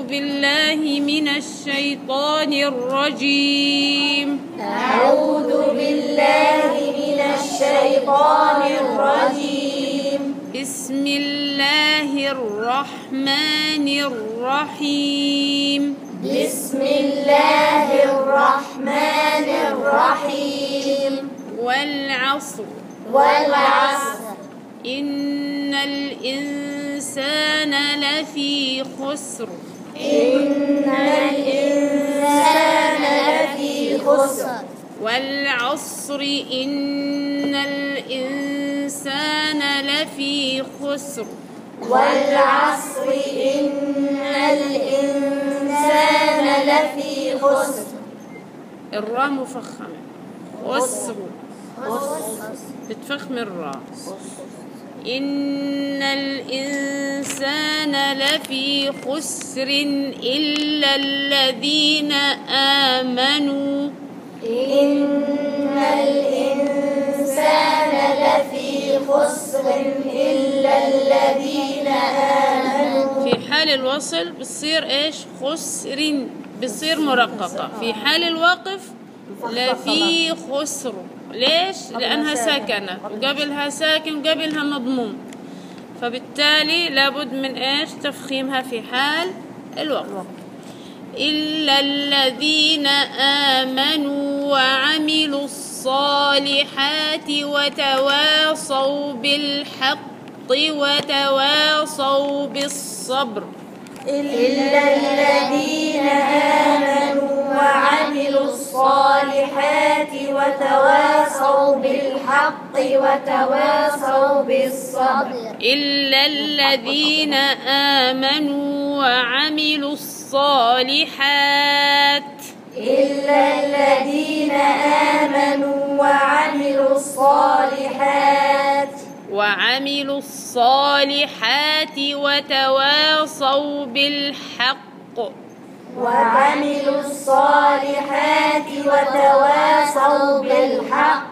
بالله من الشيطان الرجيم. أعوذ بالله من الشيطان الرجيم. بسم الله الرحمن الرحيم. بسم الله الرحمن الرحيم. والعصر إن الإنسان لفي خسر. إن الإنسان لفي خسر. والعصر إن الإنسان لفي خسر. والعصر إن الإنسان لفي خسر. الراء مفخمة. خسر بتفخم الراء. إن الإنسان لفي خسر إلا الذين آمنوا. إن الإنسان لفي خسر إلا الذين آمنوا. في حال الوصل بتصير إيش؟ خسر، بتصير مرققة. في حال الوقف لفي خسر. ليش؟ لأنها ساكنة، وقبلها ساكن وقبلها مضموم، فبالتالي لابد من إيش؟ تفخيمها في حال الوقف. إلا الذين آمنوا وعملوا الصالحات وتواصوا بالحق وتواصوا بالصبر. إلا الذين آمنوا وعملوا الصالحات وتواصوا بالحق وتواصوا بالصبر. إلا الذين آمنوا وعملوا الصالحات. إلا الذين آمنوا وعملوا الصالحات. وعملوا الصالحات وتواصوا بالحق. وعملوا الصالحات وتواصوا بالحق.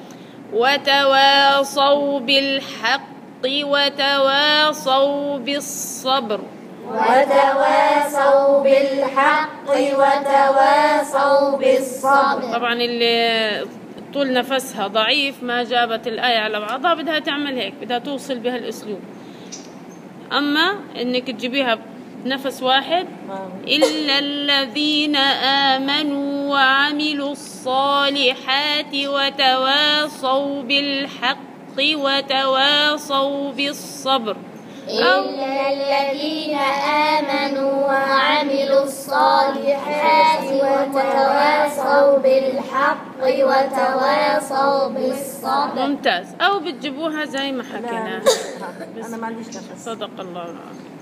وتواصوا بالحق وتواصوا بالصبر. وتواصوا بالحق وتواصوا بالصبر. طبعا اللي طول نفسها ضعيف ما جابت الآية على بعضها بدها تعمل هيك، بدها توصل بها الأسلوب. أما إنك تجيبيها بنفس واحد، إلا الذين آمنوا وعملوا الصالحات وتواصوا بالحق وتواصوا بالصبر. إلا الذين آمنوا وعملوا الصالحات وتواصوا بالحق وتواصوا بالصبر. ممتاز. أو بتجيبوها زي ما حكينا. أنا ما عنديش نفس. صدق الله العظيم.